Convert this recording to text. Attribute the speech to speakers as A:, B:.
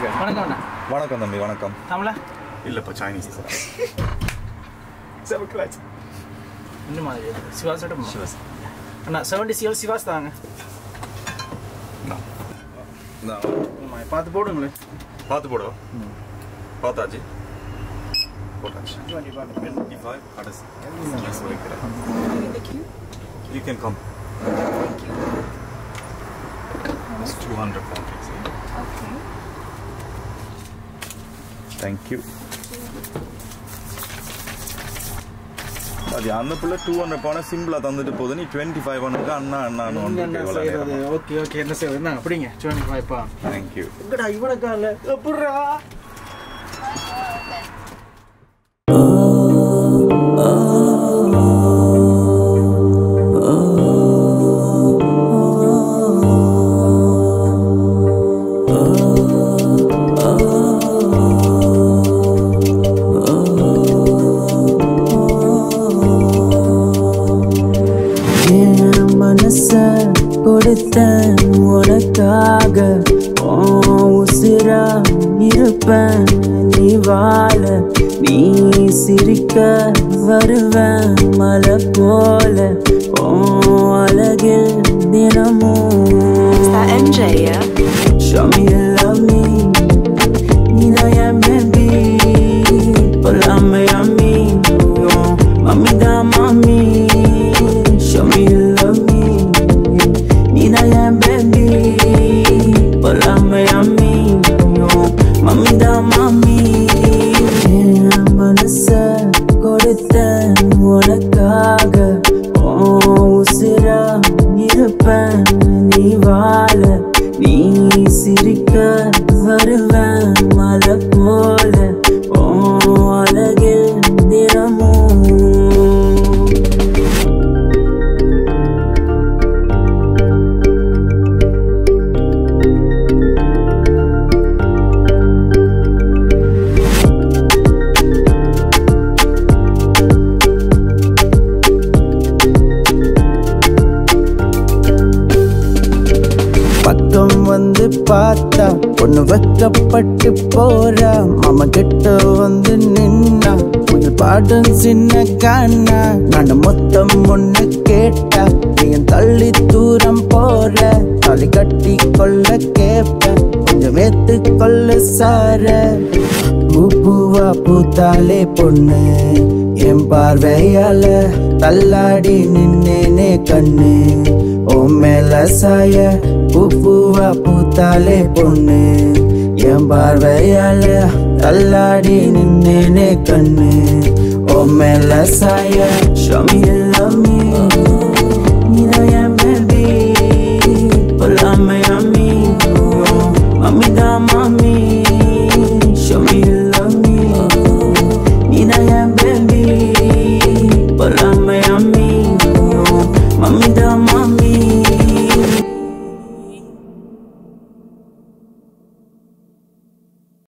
A: வணக்கம்.
B: வணக்கம் தம்பி. வணக்கம்.
A: தமிழா
B: இல்லப்பா சைனீஸ்.
A: செவக்கலாச்சு இன்னும் மாதிரி சிவாஸோட சிவாஸ் அண்ணா 70 CL சிவாஸ் தாங்க. பார்த்து போடுங்களேன்.
B: பார்த்து போடுவா. பார்த்தாச்சு. போட்டாச்சு. 25 கடைசி. You can come. It's 200 pounds.
C: Okay.
B: Thank you. அது அந்த புள்ள 200 பவுண்ட் சிம்பிளா தந்துட்டு போகுது. நீ 25 ஒன்னுக்கு அண்ணா அண்ணான்னு
A: ஒன்று. ஓகே ஓகே என்ன செய்வது என்ன அப்படிங்க 25 பா.
B: Thank you.
A: எங்கடா இவனுக்கா இல்லை எப்படா
D: உனக்காக உசிரா இருப்பேன் நீ வாழ நீ சிரிக்க வருவேன் மலை போல அழகில் தினமும் show me you love me நீதான் என் baby பொல்லாம yummy mami தான் mami show me you love me நீதான் என் baby பொல்லாம yummy mami தான் mami என் மனச கொடுத்தேன் உனக்காக உசிரா இருப்பேன் நீ வாழ நீ சிரிக்க வருவேன் மலை போல அழகில் தினமும் பக்கம் வந்து பார்த்தா பொண்ணு வெக்கப்பட்டு போறா மாமா கிட்ட வந்து நின்னா கொஞ்சம் பாடம் சின்ன காணா நான் மொத்தம் ஒண்ணு கேட்டா நீ தள்ளி தூரம் போற தாலி கட்டி கொள்ள கேப்ப கொஞ்சம் வேத்து கொள்ள சார பூவா பூத்தாலே பொண்ணு என் பார்வையால தள்ளாடி நின்னேனே கண்ணு ஓ மேல சாய பூவா பூத்தாலே பொண்ணு என் பார்வையால தள்ளாடி நின்னேனே கண்ணு ஓ மேல சாய show me you love me